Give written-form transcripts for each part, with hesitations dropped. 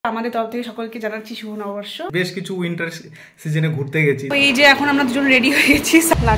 আমাদের তরফ থেকে সকলকে জানাচ্ছি শুভ নববর্ষ। বেশ কিছু উইন্টার সিজনে ঘুরতে গেছি। তো এই যে এখন আমরা দুজন রেডি হয়ে গেছি,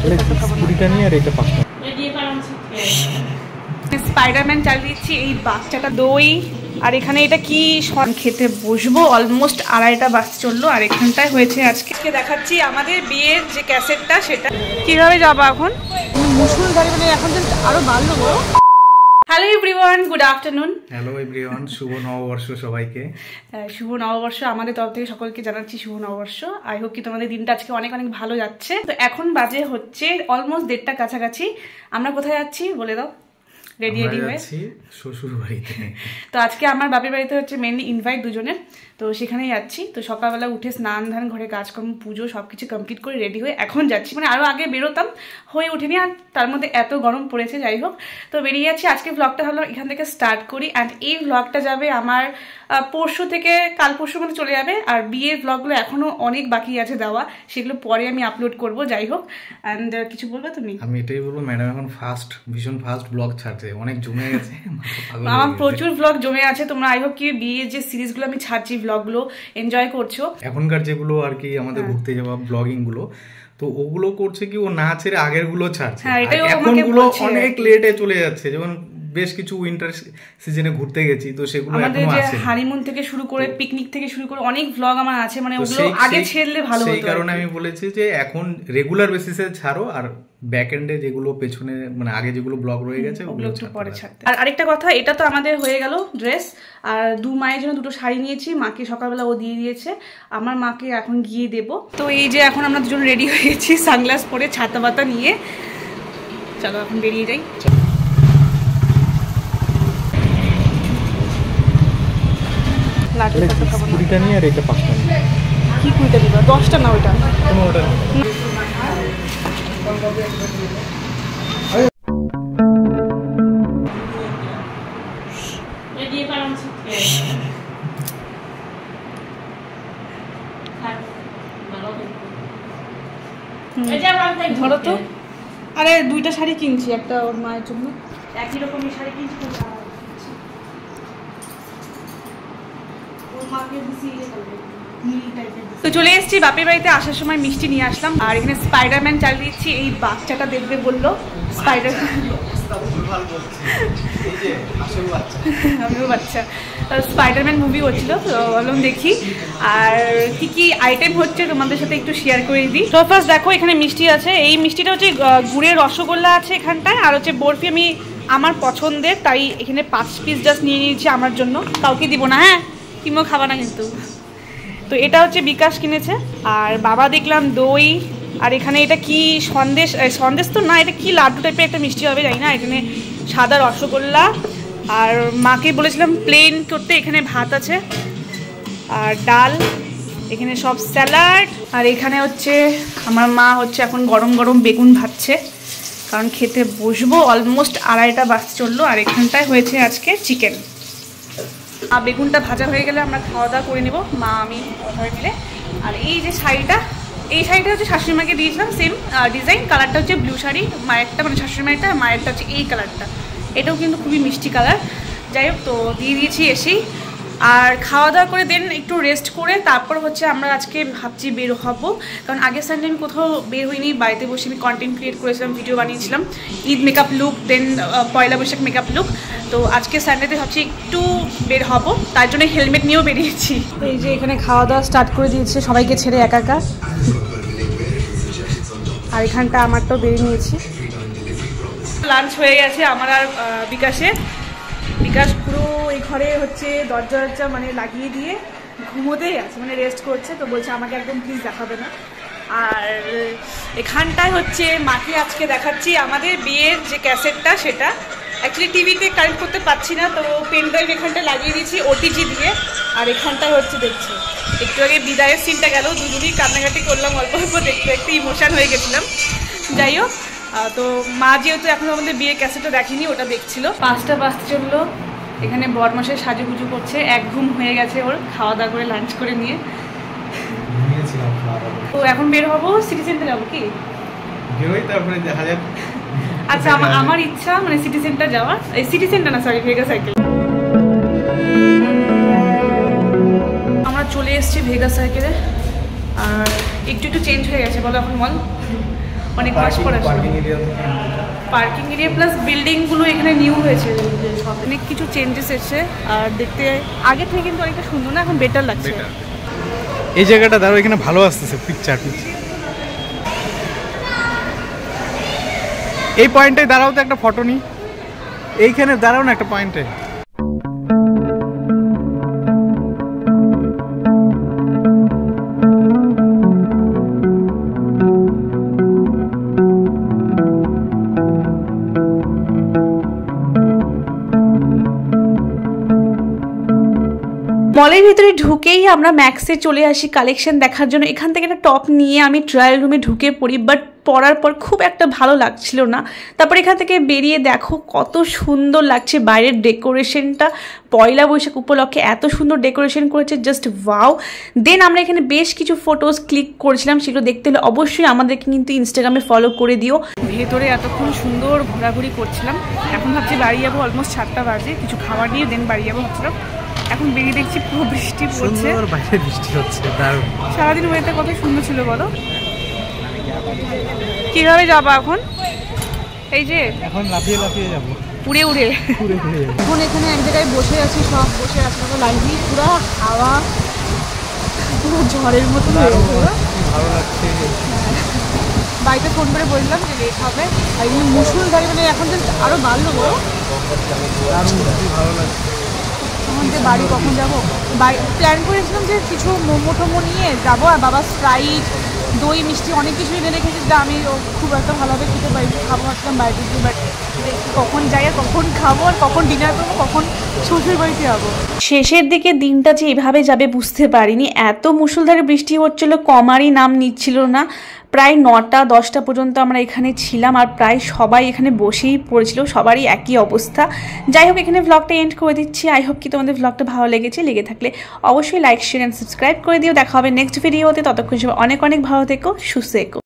স্পাইডারম্যান চালিয়েছি এই বাচ্চাটা দই, আর এখানে এটা কি খেতে বসবো। অলমোস্ট 2:30 বাজতে চললো, আর এখানটায় হয়েছে আজকে দেখাচ্ছি আমাদের বিয়ের যে ক্যাসেটটা, সেটা কিভাবে যাবো এখন মুসুল গাড়ি, মানে এখন আরো বাড়লো বড়। Hello everyone, good afternoon. Hello everyone, শুভ নববর্ষ সবাইকে। শুভ নববর্ষ, আমাদের তরফ থেকে সকলকে জানাচ্ছি শুভ নববর্ষ। আই হোপ কি তোমাদের দিনটা আজকে অনেক অনেক ভালো যাচ্ছে। তো এখন বাজে হচ্ছে অলমোস্ট 1:30 কাছাকাছি। আমরা কোথায় যাচ্ছি বলে দাও। রেডি হয়ে শ্বশুর বাড়িতে। তো আজকে আমার বাপের বাড়িতে হচ্ছে মেনলি ইনভাইট দুজনের, তো সেখানেই যাচ্ছি। তো সকালবেলা উঠে স্নান ধান, ঘরে কাজকর্ম, পুজো সবকিছু কমপ্লিট করে রেডি হয়ে এখন যাচ্ছি। মানে আরো আগে বেরোতাম, হয়ে উঠিনি, আর তার মধ্যে এত গরম পড়েছে, যাই হোক তো বেরিয়ে যাচ্ছি। আজকে ব্লগটা হলো এখান থেকে স্টার্ট করি, অ্যান্ড এই ব্লগটা যাবে আমার পরশু থেকে কাল পরশু মধ্যে চলে যাবে। আর বিয়ের ব্লগগুলো এখনো অনেক বাকি আছে দেওয়া, সেগুলো পরে আমি আপলোড করব। যাই হোক, অ্যান্ড কিছু বলবে তুমি? আমি এটাই বলবো, ম্যাডাম এখন ভীষণ ফাস্ট ব্লগ ছাড়ছে, অনেক জমে গেছে। আমার প্রচুর ব্লগ জমে আছে। তোমরা আই হোপ কি বিয়ের যে সিরিজগুলো আমি ছাড়ছি ব্লগগুলো এনজয় করছো। এখনকার যেগুলো আর কি আমাদের ঘুরতে যাওয়া ব্লগিং গুলো, তো ওগুলো করছে কি ও না ছেড়ে আগের গুলো ছাড়ছে। এখন গুলো অনেক লেটে চলে যাচ্ছে। যেমন বেশ কিছু উইন্টার সিজনে ঘুরতে গেছি, তো সেগুলো এখনো আছে। হানিমুন থেকে শুরু করে পিকনিক থেকে শুরু করে অনেক ব্লগ আমার আছে, মানে ওগুলো আগে ছেড়লে ভালো হতো। সেই কারণে আমি বলেছি যে এখন রেগুলার বেসিসে ছাড়ো, আর ব্যাক এন্ডে যেগুলো পেছনে মানে আগে যেগুলো ব্লগ রয়ে গেছে ওগুলো পরে ছাড়তে। আর আরেকটা কথা, এটা তো আমাদের হয়ে গেল ড্রেস, আর মায়ের জন্য 2টো শাড়ি নিয়েছি। মাকে সকালবেলা ও দিয়ে দিয়েছে, আমার মাকে এখন গিয়ে দেব। তো এই যে এখন আমরা দুজন রেডি হয়ে গেছি, সানগ্লাস পরে ছাতা পাতা নিয়ে। চলো এখন বেরিয়ে যাই। কুড়িটা নিয়ে আর এটা 5টা নিয়ে। কি 20টা দিবা? 10টা না, ওইটা ওটা ধরো তো। আরে 2টা শাড়ি কিনছি, একটা ওর মায়ের জন্য, একই রকমই শাড়ি কিনছি। তো চলে এসেছি বাপের বাড়িতে। আসার সময় মিষ্টি নিয়ে আসলাম, আর এখানে স্পাইডারম্যান চালিয়ে দিচ্ছি। এই বাচ্চাটা দেখবে বললো আমিও বাচ্চা, স্পাইডারম্যান মুভি হচ্ছিল, তো বললাম দেখি আর কি কি আইটেম হচ্ছে তোমাদের সাথে একটু শেয়ার করে দিই। তো ফার্স্ট দেখো, এখানে মিষ্টি আছে। এই মিষ্টিটা হচ্ছে গুড়ের রসগোল্লা আছে এখানটায়, আর হচ্ছে বরফি আমি আমার পছন্দের, তাই এখানে 5 পিস জাস্ট নিয়ে নিয়েছি আমার জন্য, কাউকে দিব না। হ্যাঁ, কিমও খাবা না কিন্তু। তো এটা হচ্ছে বিকাশ কিনেছে, আর বাবা দেখলাম দই, আর এখানে এটা কি সন্দেশ তো না, এটা কি লাড্ডু টাইপের একটা মিষ্টি হবে জানি না। এখানে সাদা রসগোল্লা, আর মাকে বলেছিলাম প্লেন করতে। এখানে ভাত আছে আর ডাল, এখানে সব স্যালাড, আর এখানে হচ্ছে আমার মা হচ্ছে এখন গরম গরম বেগুন ভাজছে, কারণ খেতে বসবো। অলমোস্ট 2:30 বাজতে চললো, আর এখানটায় হয়েছে আজকে চিকেন। বেগুনটা ভাজা হয়ে গেলে আমরা খাওয়া দাওয়া করে নেবো, মা আমি সবাই মিলে। আর এই যে শাড়িটা, এই শাড়িটা হচ্ছে শাশুড়ি মাকে দিয়েছিলাম, সেম ডিজাইন, কালারটা হচ্ছে ব্লু শাড়ি মায়েরটা, মানে শাশুড়ি মায়েরটা, মায়েরটা হচ্ছে এই কালারটা। এটাও কিন্তু খুবই মিষ্টি কালার। যাই হোক, তো দিয়ে দিয়েছি এসেই। আর খাওয়া দাওয়া করে দেন একটু রেস্ট করে তারপর হচ্ছে আমরা আজকে ভাবছি বের হবো, কারণ আগের সানডে আমি কোথাও বের হইনি, বাড়িতে বসে আমি কন্টেন্ট ক্রিয়েট করেছিলাম, ভিডিও বানিয়েছিলাম, Eid makeup look, then Poila Baishakh makeup look. তো আজকে সানডেতে ভাবছি একটু বের হবো, তার জন্য হেলমেট নিয়েও বেরিয়েছি। এই যে এখানে খাওয়া দাওয়া স্টার্ট করে দিয়েছে সবাইকে ছেড়ে একা একা, আর এখানটা আমারটাও বেরিয়ে নিয়েছি। লাঞ্চ হয়ে গেছে আমার আর বিকাশের। বিকাশ পুরো এই ঘরে হচ্ছে দরজা মানে লাগিয়ে দিয়ে ঘুমোতেই আছে, মানে রেস্ট করছে। তো বলছে আমাকে একদম প্লিজ দেখাবে না। আর এখানটায় হচ্ছে মাকে আজকে দেখাচ্ছি আমাদের বিয়ের যে ক্যাসেটটা, সেটা অ্যাকচুয়ালি টিভিতে কানেক্ট করতে পারছি না, তো পেন ড্রাইভ এখানটা লাগিয়ে দিয়েছি ওটিজি দিয়ে। আর এখানটায় হচ্ছে দেখছি একটু আগে বিদায়ের সিনটা গেল, দুজনেই কান্নাকাটি করলাম অল্প অল্প, দেখতে একটু ইমোশন হয়ে গেছিলাম। যাই হোক, তো মা যেহেতু এখন আমাদের বিয়ের ক্যাসেটটা দেখেনি, ওটা দেখছিল। 5টা বাজতে চললো, এখানে বরমাসের সাজুগুজু করছে, এক ঘুম হয়ে গেছে ওর, খাওয়া দাওয়া করে লাঞ্চ করে নিয়ে। তো এখন বের হবো, সিটি সেন্টার যাবো কি? আচ্ছা, আমার ইচ্ছা মানে সিটি সেন্টার যাওয়ার, সিটি সেন্টার না সরি, ভেগা সাইকেল। চলে এসেছি ভেগা সার্কেলে, আর একটু একটু চেঞ্জ হয়ে গেছে বলো এখন মল, অনেক মাস পরে পার্কিং এরিয়া প্লাস বিল্ডিংগুলো এখানে নিউ হয়েছে, সব অনেক কিছু চেঞ্জেস এসেছে। আর দেখতে আগে থেকে কিন্তু অনেকটা সুন্দর না, এখন বেটার লাগছে। এই জায়গাটা দাঁড়াও, এখানে ভালো আসতেছে পিকচার। এই পয়েন্টে দাঁড়াও তো একটা ফটো নি, এইখানে দাঁড়াও না একটা পয়েন্টে। মলের ভিতরে ঢুকেই আমরা ম্যাক্সে চলে আসি কালেকশন দেখার জন্য। এখান থেকে একটা টপ নিয়ে আমি ট্রায়াল রুমে ঢুকে পড়ি, বাট পরার পর খুব একটা ভালো লাগছিল না। তারপর এখান থেকে বেরিয়ে দেখো কত সুন্দর লাগছে বাইরের ডেকোরেশনটা, পয়লা বৈশাখ উপলক্ষে এত সুন্দর ডেকোরেশন করেছে, জাস্ট ওয়াও। দেন আমরা এখানে বেশ কিছু ফটোজ ক্লিক করেছিলাম, সেগুলো দেখতে হলে অবশ্যই আমাদেরকে কিন্তু ইনস্টাগ্রামে ফলো করে দিও। ভেতরে এতক্ষণ সুন্দর ঘোরাঘুরি করছিলাম, এখন ভাবছি বাড়ি যাবো, অলমোস্ট 7টা বাজে, কিছু খাবার নিয়ে দেন বাড়ি যাবো ভাবছিলাম। এখন বেরিয়ে দেখছি পুরো বৃষ্টি পড়ছে, বাইরে বৃষ্টি হচ্ছে, দারুণ। সারাদিন ওয়েদার কত সুন্দর ছিল বলো। কিভাবে যাবো এখন? এই যে এখন লাফিয়ে লাফিয়ে যাবো, উড়ে উড়ে। এখন এখানে এক জায়গায় বসে আছি, সব বসে আছে লাইভলি, পুরো হাওয়া পুরো ঝড়ের মতো ভালো লাগছে। বাড়িতে ফোন করে বললাম যে লেট হবে, আর এমনি মুসুলধারে মানে এখন তো আরো বাড়লো বলো, ভালো লাগছে। আমাদের বাড়ি কখন যাবো, প্ল্যান করেছিলাম যে কিছু মোমো টোমো নিয়ে যাবো, আর বাবা স্প্রাইট দই মিষ্টি অনেক কিছুই এনে রেখেছি, যা আমি খুব একটা ভালোভাবে খেতে পারি, খাবো ভাবছিলাম বাইরে গিয়ে, বাট কখন যাই আর কখন খাবো আর কখন ডিনার করবো, কখন শ্বশুর বাড়িতে যাবো। শেষের দিকে দিনটা যে এভাবে যাবে বুঝতে পারিনি, এত মুষলধারে বৃষ্টি হচ্ছিল, কমারই নাম নিচ্ছিল না। প্রায় 9টা 10টা পর্যন্ত আমরা এখানে ছিলাম, আর প্রায় সবাই এখানে বসেই পড়েছিল, সবারই একই অবস্থা। যাই হোক, এখানে ভ্লগটা এন্ড করে দিচ্ছি। আই হোপ কি তোমাদের ভ্লগটা ভালো লেগেছে, লেগে থাকলে অবশ্যই লাইক শেয়ার অ্যান্ড সাবস্ক্রাইব করে দিও। দেখা হবে নেক্সট ভিডিওতে, ততক্ষণ সবাই অনেক অনেক ভালো থেকো, সুস্থ থেকো।